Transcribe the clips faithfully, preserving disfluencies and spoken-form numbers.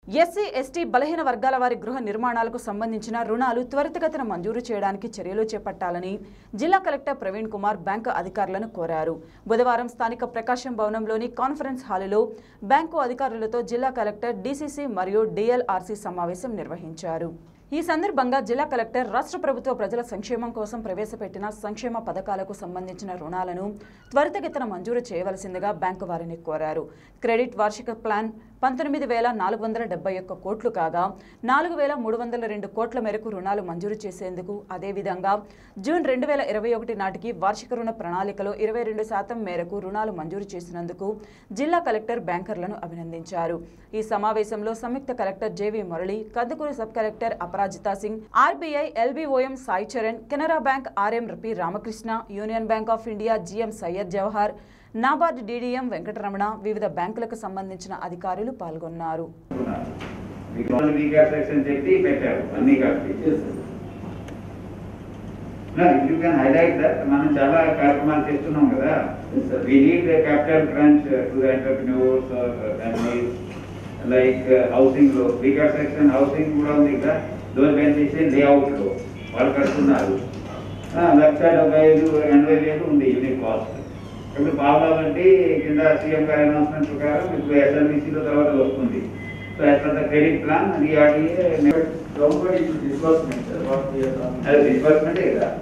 SC ST బలహీన వర్గాల వారి గృహ నిర్మాణాలకు సంబంధించిన రుణాలు త్వరితగతిన మంజూరు చేయడానికి చర్యలు చేపట్టాలని జిల్లా కలెక్టర్ ప్రవీణ్ కుమార్ బ్యాంకు అధికారులను కోరారు. బుధవారం స్థానిక ప్రకాశం భవనంలోని కాన్ఫరెన్స్ హాలులో బ్యాంకు అధికారులతో జిల్లా కలెక్టర్ డీసీసీ మరియు డీఎల్ఆర్సీ సమావేశం నిర్వహించారు. ఈ సందర్భంగా జిల్లా కలెక్టర్ రాష్ట్ర ప్రభుత్వ ప్రజల సంక్షేమం కోసం ప్రవేశపెట్టిన సంక్షేమ పథకాలకు సంబంధించిన రుణాలను త్వరితగతిన మంజూరు చేయవలసిందిగా బ్యాంకు వారిని కోరారు. క్రెడిట్ వార్షిక ప్లాన్ పంతొమ్మిది వేల నాలుగు వందల డెబ్బై ఒక్క కోట్లు కాగా నాలుగు వేల మూడు వందల రెండు కోట్ల మేరకు రుణాలు మంజూరు చేసేందుకు, అదేవిధంగా జూన్ రెండు వేల ఇరవై ఒకటి నాటికి వార్షిక రుణ ప్రణాళికలో ఇరవై రెండు శాతం మేరకు రుణాలు మంజూరు చేసినందుకు జిల్లా కలెక్టర్ బ్యాంకర్లను అభినందించారు. ఈ సమావేశంలో సంయుక్త collector JV Murali, Kandukur sub collector Aparajita Singh, RBI LBOM Sai Charan, Canara bank RM P Ramakrishna, union bank of India GM Syed Jawahar, NABARD DDM Venkataramana, వివిధ బ్యాంకులకు సంబంధించిన అధికారులు పాల్గొన్నారు. మనం చాలా కార్యక్రమాలు చేస్తున్నాం కదా. We need capital crunch to the entrepreneurs or families, like housing లో వీకర్ సెక్షన్ హౌసింగ్ కూడా ఉంది కదా. దోస్ బెనిఫిషియరీ లేఅవుట్ లో వాళ్ళు కడుతున్నారు. లక్ష డెబ్బై ఐదు ఎనభై వేలు ఉంది యూనిట్ కాస్ట్. ఇప్పుడు కావాలంటే కింద సీఎం గారి అనౌన్స్మెంట్ ప్రకారం ఇప్పుడు ఎస్ఎల్బీసీలో తర్వాత వస్తుంది. So as per the credit plan DRDA disbursement disbursement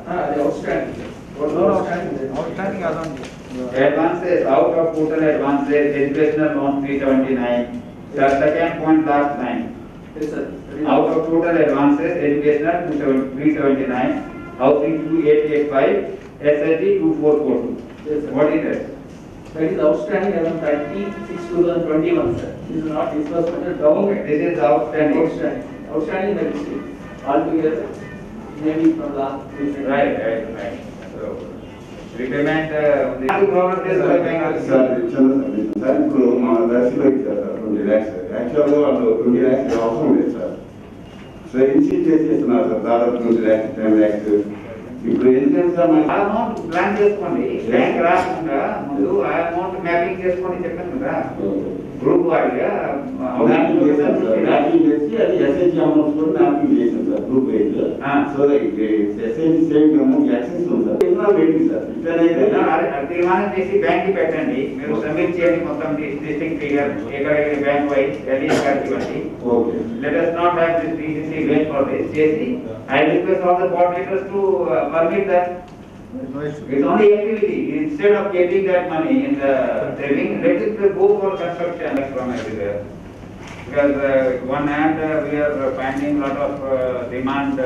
advances out of total advances, educational loan three seventy-nine. The second point last line. Yes sir. Out of total advances, educational three seventy-nine, housing two eight eight five, S H G two four four two. Yes sir. What is that? That is outstanding as on thirty-six twenty twenty-one sir. This is not disbursement down. Okay. This is outstanding. Outstanding. Outstanding in the district. Altogether, maybe from last three years. Right, right, right. So, repayment. The problem is the bank. Sir, sir, ఇప్పుడు మా దర్శిలో ఇచ్చారు sir twenty lakhs. యాక్చువల్గా వాళ్ళు twenty lakhs అవసరం లేదు sir. So ఇన్సీట్ చేసేస్తున్నారు sir దాదాపు twenty lakhs ten lakhs. ఇప్పుడు ఎందుకంటే సార్ ఆ అమౌంట్ ప్లాన్ చేసుకోండి. బ్యాంక్ రాకుండా ముందు ఆ అమౌంట్ మ్యాపింగ్ చేసుకోండి చెప్పాను కదా. గ్రూప్ వారిగా మ్యాపింగ్ చేశాను సార్. మ్యాపింగ్ చేసి అది ఎస్హెచ్ అమౌంట్స్ కూడా మ్యాపింగ్ చేశాను sir group wise. So SH saving amount access ఉంది సార్. ఏమన్నా వెయిటింగ్ సార్. ఇట్లనైతే తీర్మానం చేసి బ్యాంక్ పెట్టండి. మీరు సబ్మిట్ చేయండి మొత్తం డిస్ట్రిక్ట్ ఫిగర్ ఎక్కడ బ్యాంక్ వైజ్ ఎల్ఈ కార్డు ఇవ్వండి. Okay. Let us not have this DCC wait for this చేసి I request all the coordinators to uh, permit that. It's only activity. Instead of getting that money in the saving, let it go for construction from everywhere. Because uh, one hand uh, we are finding lot of uh, demand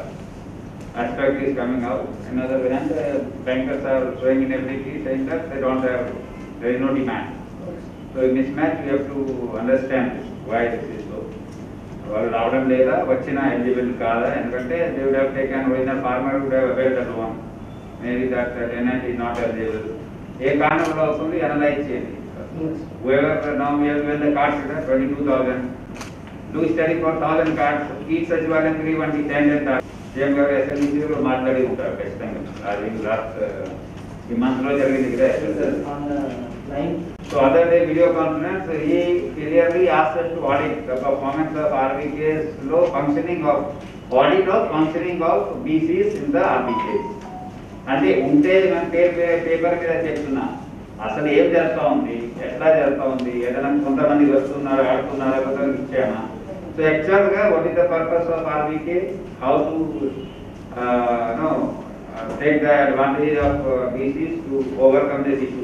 uh, aspect is coming out. Another hand, uh, bankers are showing inability, saying that they don't have, there is no demand. So in mismatch, we have to understand why this is so. వాళ్ళు రావడం లేదా, వచ్చిన eligible కాదా, ఎందుకంటే they would have taken original farmer would have availed the loan. Maybe that tenant is not eligible. ఏ కారణంలో అవుతుంది analyse చేయండి. whoever now we have given the cards today twenty-two thousand. Do study for one thousand cards. Each సచివాలయం one ten and CM గారు ఎస్ఎల్ఈసీలో మాట్లాడి ఉంటారు ఖచ్చితంగా. అది లాస్ట్ ఈ మంత్ లో జరిగింది కదా. So other day video conference, he clearly asked us to audit the performance of R B Ks, low functioning of audit of functioning of B Cs in the R B Ks. అంటే ఉంటే మనం paper మీద చెప్తున్నా అసలు ఏం జరుగుతూ ఉంది, ఎట్లా జరుగుతూ ఉంది, ఏదైనా కొంతమంది వస్తున్నారు ఆడుతున్నారు కొంతమంది ఇచ్చామా. సో యాక్చువల్గా what is the purpose of R B K, how to know take the advantage of uh, B Cs to overcome this issue.